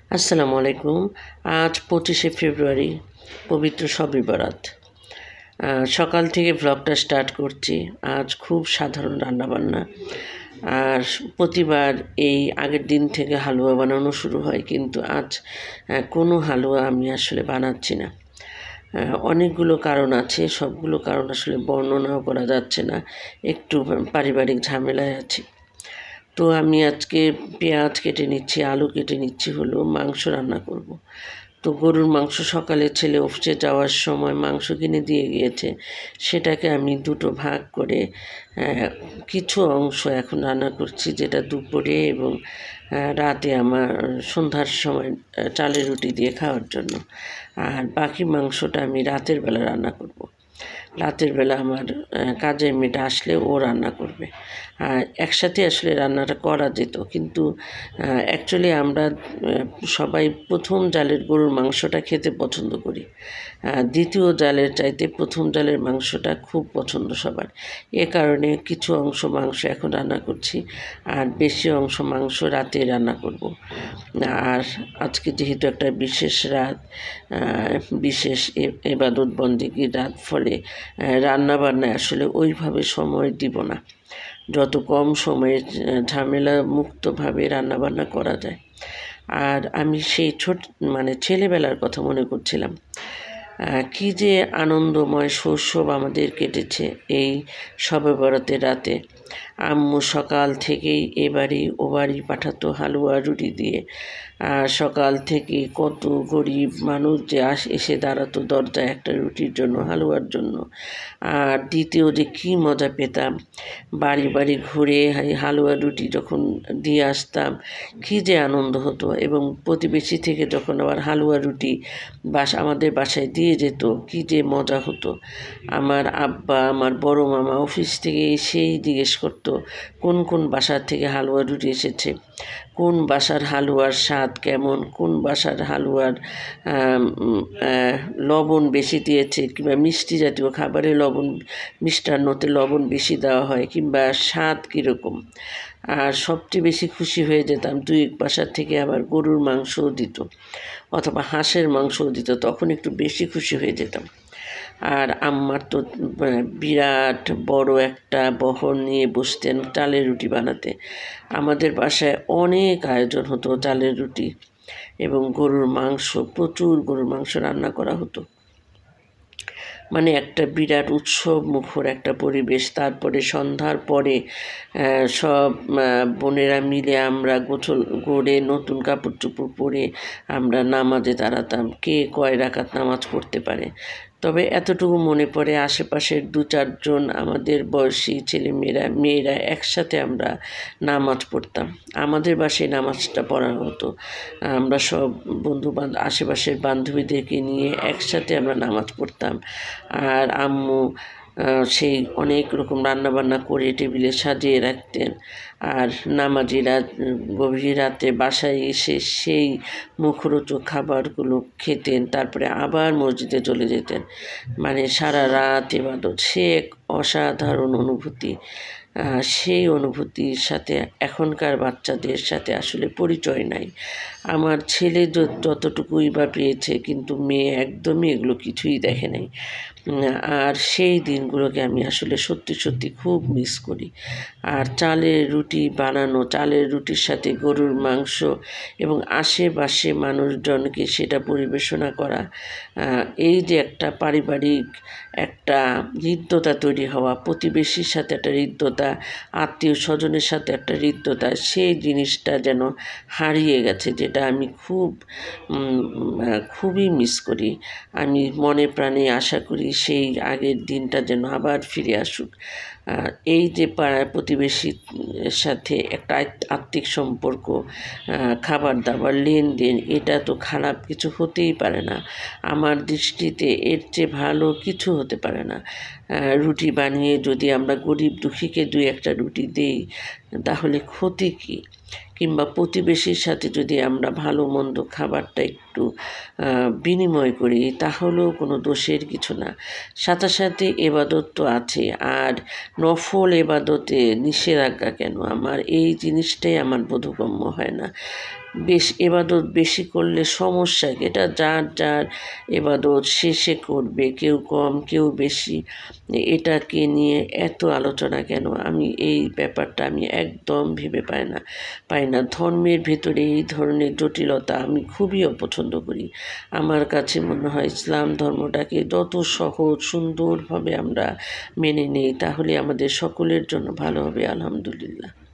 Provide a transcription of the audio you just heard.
আসসালামু আলাইকুম। আজ 25শে ফেব্রুয়ারি, পবিত্র শবে বরাত। সকাল থেকে ভ্লগটা স্টার্ট করছি। আজ খুব সাধারণ রান্নাবান্না। আর প্রতিবার এই আগের দিন থেকে হালুয়া বানানো শুরু হয়, কিন্তু আজ কোনো হালুয়া আমি আসলে বানাচ্ছি না। অনেকগুলো কারণ আছে, সবগুলো কারণ আসলে বর্ণনাও করা যাচ্ছে না, একটু পারিবারিক ঝামেলায় আছি। তো আমি আজকে পেঁয়াজ কেটে নিচ্ছি, আলু কেটে নিচ্ছি, হলো মাংস রান্না করব। তো গরুর মাংস সকালে ছেলে অফিসে যাওয়ার সময় মাংস কিনে দিয়ে গিয়েছে, সেটাকে আমি দুটো ভাগ করে কিছু অংশ এখন রান্না করছি, যেটা দুপুরে এবং রাতে আমার সন্ধ্যার সময় চালের রুটি দিয়ে খাওয়ার জন্য। আর বাকি মাংসটা আমি রাতের বেলা রান্না করব। রাতের বেলা আমার কাজের মেয়েটা আসলে ও রান্না করবে। একসাথে আসলে রান্নাটা করা যেত, কিন্তু অ্যাকচুয়ালি আমরা সবাই প্রথম জালের গরুর মাংসটা খেতে পছন্দ করি। দ্বিতীয় জালের চাইতে প্রথম জালের মাংসটা খুব পছন্দ সবার। এ কারণে কিছু অংশ মাংস এখন রান্না করছি, আর বেশি অংশ মাংস রাতে রান্না করব। আর আজকে যেহেতু একটা বিশেষ রাত, বিশেষ ইবাদত বন্দেগীর রাত, ফলে রান্নাবান্নায় আসলে ওইভাবে সময় দিব না। যত কম সময়ে ঝামেলা মুক্তভাবে রান্নাবান্না করা যায়। আর আমি সেই ছেলেবেলার কথা মনে করছিলাম, কি যে আনন্দময় শৈশব আমাদের কেটেছে এই শবে বরাতের রাতে। আম্মু সকাল থেকেই এবাড়ি ওবাড়ি পাঠাতো হালুয়া রুটি দিয়ে। সকাল থেকে কত গরিব মানুষ যে এসে দাঁড়াতো দরজায় একটা রুটির জন্য, হালুয়ার জন্য। আর দ্বিতীয় যে কী মজা পেতাম, বাড়ি বাড়ি ঘুরে হালুয়া রুটি যখন দিয়ে আসতাম, কী যে আনন্দ হতো। এবং প্রতিবেশী থেকে যখন আবার হালুয়া রুটি আমাদের বাসায় দিয়ে যেত, কী যে মজা হতো। আমার আব্বা, আমার বড় মামা অফিস থেকে এসেই জিজ্ঞেস করতো কোন কোন বাসার থেকে হালুয়া রুটি এসেছে, কোন বাসার হালুয়ার স্বাদ কেমন, কোন বাসার হালুয়ার লবণ বেশি দিয়েছে, কিংবা মিষ্টি জাতীয় খাবারে মিষ্টান্নতে লবণ বেশি দেওয়া হয়, কিংবা স্বাদ কীরকম। আর সবচেয়ে বেশি খুশি হয়ে যেতাম দুই বাসার থেকে আবার গরুর মাংসও দিত, অথবা হাঁসের মাংসও দিত, তখন একটু বেশি খুশি হয়ে যেতাম। আর আম্মার তো বিরাট বড় একটা বহর নিয়ে বসতেন চালের রুটি বানাতে। আমাদের বাসায় অনেক আয়োজন হতো চালের রুটি এবং গরুর মাংস, প্রচুর গরুর মাংস রান্না করা হতো। মানে একটা বিরাট উৎসব মুখর একটা পরিবেশ। তারপরে সন্ধ্যার পরে সব বোনেরা মিলে আমরা গোসল করে নতুন কাপড় চোপড় পরে আমরা নামাজে দাঁড়াতাম, কে কয় রাকাত নামাজ পড়তে পারে। তবে এতটুকু মনে পড়ে, আশেপাশের 2-4 জন আমাদের বয়সী মেয়েরা একসাথে আমরা নামাজ পড়তাম। আমাদের বাসায় নামাজটা পড়া হতো। আমরা সব আশেপাশের বান্ধবীদেরকে নিয়ে একসাথে আমরা নামাজ পড়তাম। আর আম্মু সেই অনেক রকম রান্নাবান্না করে টেবিলে সাজিয়ে রাখতেন। আর নামাজিরা গভীর রাতে বাসায় এসে সেই মুখরোচক খাবারগুলো খেতেন, তারপরে আবার মসজিদে চলে যেতেন। মানে সারা রাত ইবাদত, সে এক অসাধারণ অনুভূতি। সেই অনুভূতির সাথে এখনকার বাচ্চাদের সাথে আসলে পরিচয় নাই। আমার ছেলে যতটুকুই বা পেয়েছে, কিন্তু মেয়ে একদমই এগুলো কিছুই দেখে নাই। আর সেই দিনগুলোকে আমি আসলে সত্যি সত্যি খুব মিস করি। আর চালের রুটি বানানো, চালের রুটির সাথে গরুর মাংস, এবং আশেপাশে মানুষজনকে সেটা পরিবেশনা করা, এই যে একটা পারিবারিক একটা হৃদ্যতা তৈরি হওয়া, প্রতিবেশীর সাথে একটা হৃদ্যতা, আত্মীয় স্বজনের সাথে একটা হৃদ্যতা, সেই জিনিসটা যেন হারিয়ে গেছে, যেটা আমি খুবই মিস করি। আমি মনে প্রাণে আশা করি সেই আগের দিনটা যেন আবার ফিরে আসুক। এই যে পাড়া প্রতিবেশীর সাথে একটা আত্মিক সম্পর্ক, খাবার দাবার, লেনদেন, এটা তো খারাপ কিছু হতেই পারে না। আমার দৃষ্টিতে এর চেয়ে ভালো কিছু হতে পারে না। রুটি বানিয়ে যদি আমরা গরিব দুঃখীকে 2-1টা রুটি দেই, তাহলে ক্ষতি কী? কিংবা প্রতিবেশীর সাথে যদি আমরা ভালো মন্দ খাবারটা একটু বিনিময় করি, তাহলেও কোনো দোষের কিছু না। সাথে সাথে এবাদত তো আছে, আর নফল এবাদতে নিষেধাজ্ঞা কেন? আমার এই জিনিসটাই আমার বোধগম্য হয় না। এবাদত বেশি করলে সমস্যা, এটা যার যার এবাদত শেষে করবে, কেউ কম কেউ বেশি, এটাকে নিয়ে এত আলোচনা কেন? আমি এই ব্যাপারটা আমি একদম ভেবে পাই না। ধর্মের ভেতরে এই ধরনের জটিলতা আমি খুবই অপছন্দ করি। আমার কাছে মনে হয় ইসলাম ধর্মটাকে যত সহজ সুন্দরভাবে আমরা মেনে নেই, তাহলে আমাদের সকলের জন্য ভালো হবে। আলহামদুলিল্লাহ।